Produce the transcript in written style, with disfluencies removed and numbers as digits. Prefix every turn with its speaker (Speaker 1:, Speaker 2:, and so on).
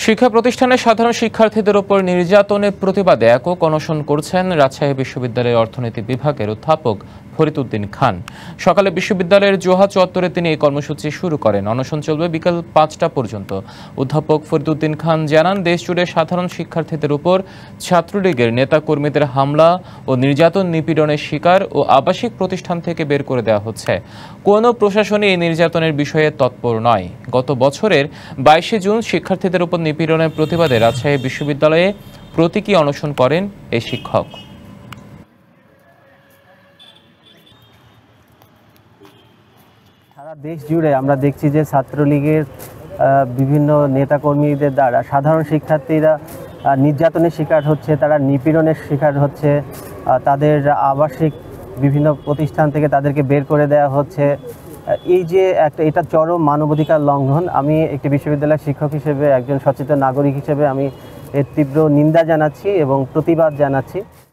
Speaker 1: শিক্ষা প্রতিষ্ঠানের সাধারণ শিক্ষার্থীদের উপর নির্যাতনের প্রতিবাদে একক অনশন করছেন রাজশাহী বিশ্ববিদ্যালয়ের অর্থনীতি বিভাগের অধ্যাপক ফরিদ উদ্দিন খান। সকালে বিশ্ববিদ্যালয়ের জোহা চত্বরে তিনি এই কর্মসূচি শুরু করেন। অনশন চলবে বিকেল ৫টা পর্যন্ত। অধ্যাপক ফরিদ উদ্দিন খান জানান, দেশজুড়ে সাধারণ শিক্ষার্থীদের উপর ছাত্রলীগের নেতাকর্মীদের হামলা ও নির্যাতন নিপীড়নের শিকার ও আবাসিক প্রতিষ্ঠান থেকে বের করে দেওয়া হচ্ছে। কোনো প্রশাসনই এই নির্যাতনের বিষয়ে তৎপর নয়। গত বছরের ২২শে জুন শিক্ষার্থীদের উপর নিপীড়নের প্রতিবাদে রাজশাহী বিশ্ববিদ্যালয়ে প্রতীকী অনশন করেন এই শিক্ষক।
Speaker 2: সারা দেশ জুড়ে আমরা দেখছি যে ছাত্রলীগের বিভিন্ন নেতাকর্মীদের দ্বারা সাধারণ শিক্ষার্থীরা নির্যাতনের শিকার হচ্ছে, তারা নিপীড়নের শিকার হচ্ছে, তাদের আবাসিক বিভিন্ন প্রতিষ্ঠান থেকে তাদেরকে বের করে দেওয়া হচ্ছে। এই যে এটা চরম মানবাধিকার লঙ্ঘন। আমি একটি বিশ্ববিদ্যালয়ের শিক্ষক হিসেবে, একজন সচেতন নাগরিক হিসেবে আমি এর তীব্র নিন্দা জানাচ্ছি এবং প্রতিবাদ জানাচ্ছি।